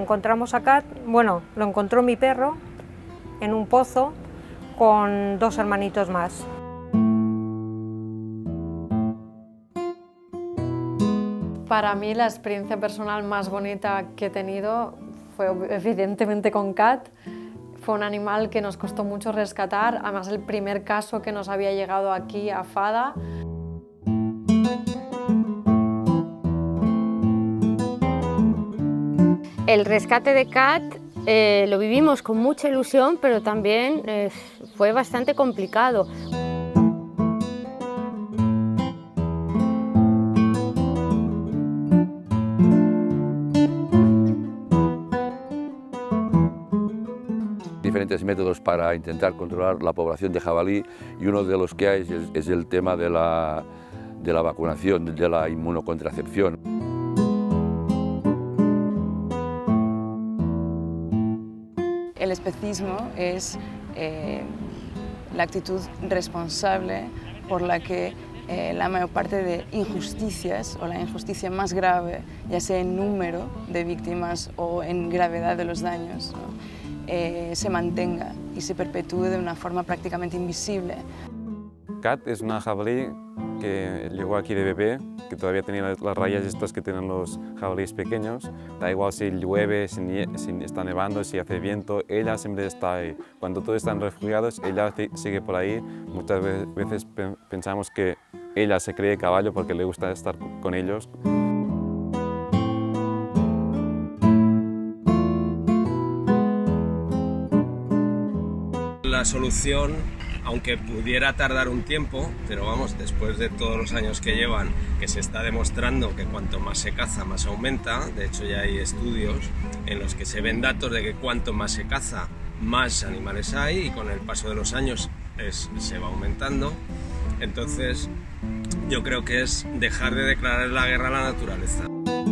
encontramos a Cat, bueno, lo encontró mi perro en un pozo con 2 hermanitos más. Para mí la experiencia personal más bonita que he tenido fue evidentemente con Cat. Fue un animal que nos costó mucho rescatar, además el primer caso que nos había llegado aquí a Fada. El rescate de Cat lo vivimos con mucha ilusión, pero también fue bastante complicado. Diferentes métodos para intentar controlar la población de jabalí y uno de los que hay es el tema de la vacunación, de la inmunocontracepción. El especismo es la actitud responsable por la que la mayor parte de injusticias o la injusticia más grave, ya sea en número de víctimas o en gravedad de los daños, ¿no? Se mantenga y se perpetúe de una forma prácticamente invisible. Cat es una jabalí que llegó aquí de bebé, que todavía tenía las rayas estas que tienen los jabalíes pequeños. Da igual si llueve, si está nevando, si hace viento, ella siempre está ahí. Cuando todos están refugiados, ella sigue por ahí. Muchas veces pensamos que ella se cree caballo porque le gusta estar con ellos. La solución, aunque pudiera tardar un tiempo, pero vamos, después de todos los años que llevan, que se está demostrando que cuanto más se caza, más aumenta. De hecho, ya hay estudios en los que se ven datos de que cuanto más se caza, más animales hay, y con el paso de los años se va aumentando. Entonces, yo creo que es dejar de declarar la guerra a la naturaleza.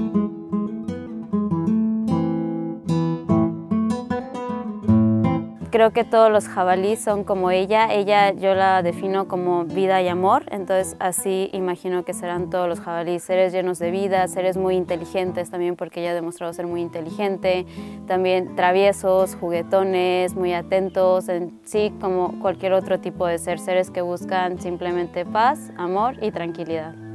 Creo que todos los jabalíes son como ella. Ella yo la defino como vida y amor, entonces así imagino que serán todos los jabalíes, seres llenos de vida, seres muy inteligentes también, porque ella ha demostrado ser muy inteligente, también traviesos, juguetones, muy atentos, en sí como cualquier otro tipo de seres que buscan simplemente paz, amor y tranquilidad.